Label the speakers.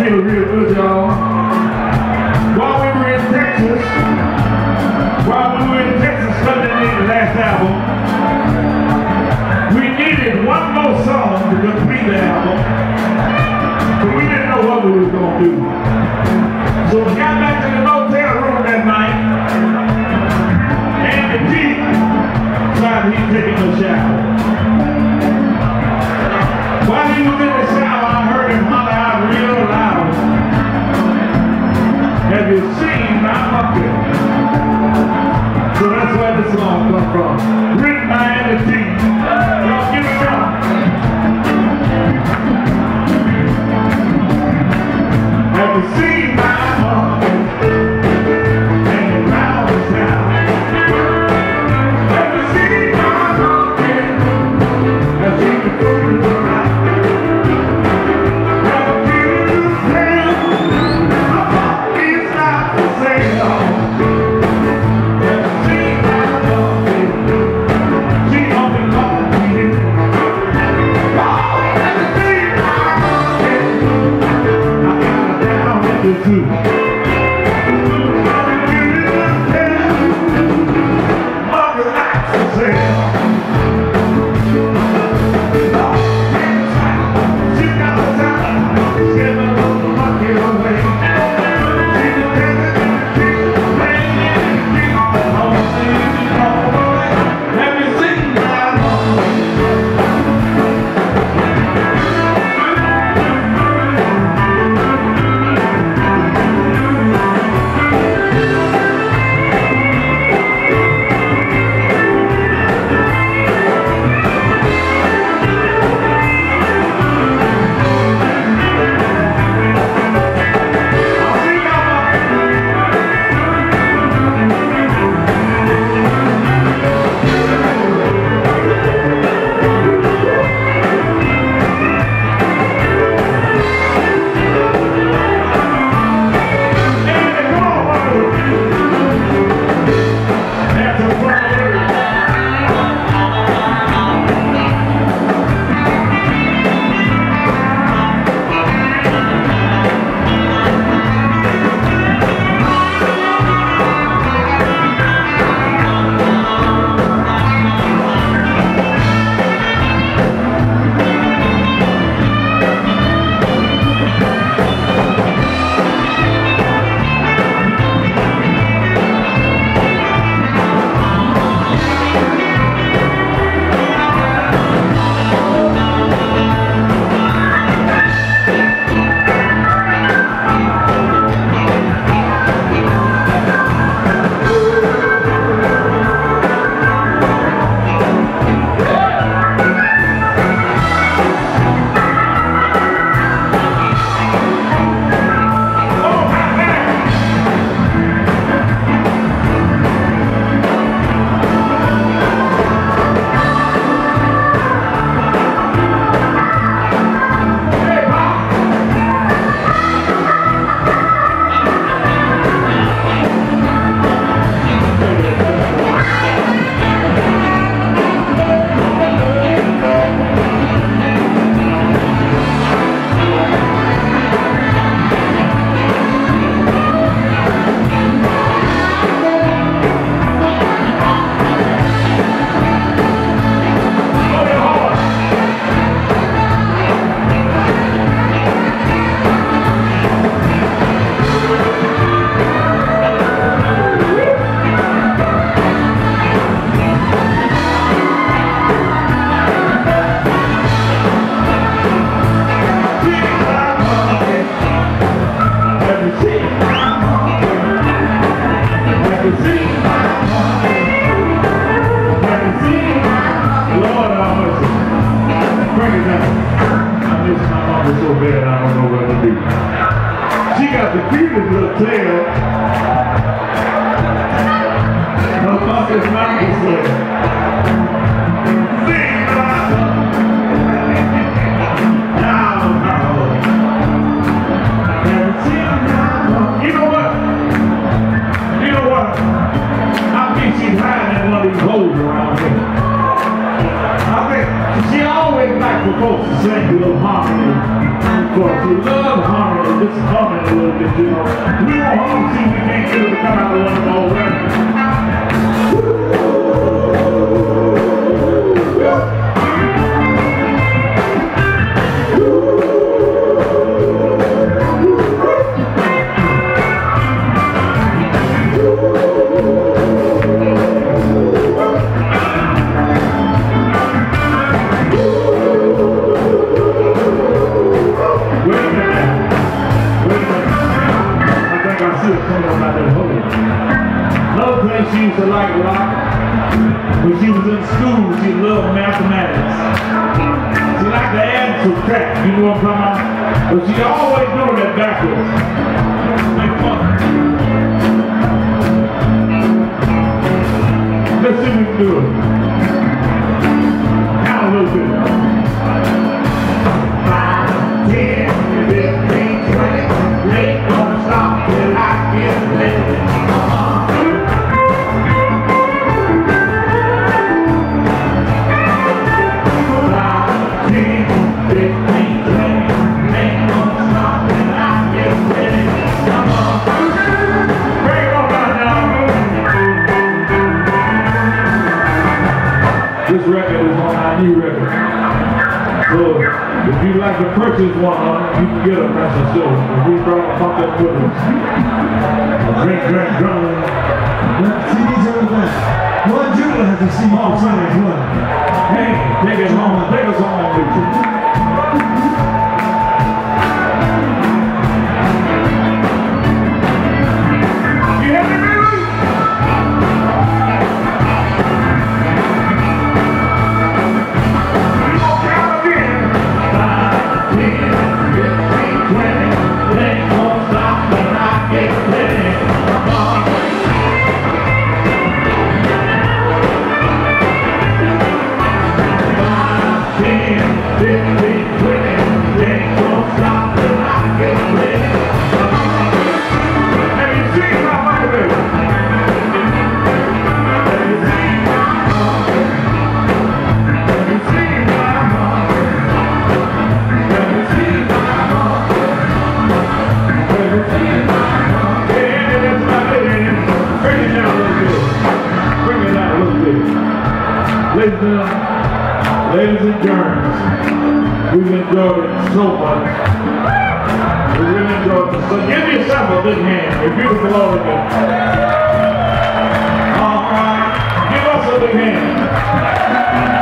Speaker 1: feel real good, y'all. While we were in Texas studying the last album, we needed one more song to complete the album, but we didn't know what we were going to do. So we got back to the motel room that night, and the G decided he'd taking a shower. While he was in the shower, I heard him holler out real loud, "Have you seen my monkey?" So that's where this song comes from. Written by Andy T. Y'all give it up. Have you seen my monkey hanging round the town? Have you seen my monkey? Have you seen the food around? Have you seen my monkey's not for sale? Folks to sing a little harmony, for if you love harmony, this records, you know. We want home to see if we can't get it to come out of one of those records. Another place she used to like rock. When she was in school, she loved mathematics. She liked to add and subtract, you know what I'm talking about? But she always doing that backwards. Like fun. Let's see if we can do it. Count a little bit. 5, 10, 15, 20. They don't stop till I get ready. This record is on our new record. So if you'd like to purchase one of them, you can get them, that's a show. We brought a bunch of with us. Drink, drum.
Speaker 2: CDs are the best. One Judah has a CD for sale as well.
Speaker 1: Hey, take us home with you. Ladies and germs, we've enjoyed it so much. We really enjoyed it. So give yourself a big hand. A beautiful organ. All right. Give us a big hand.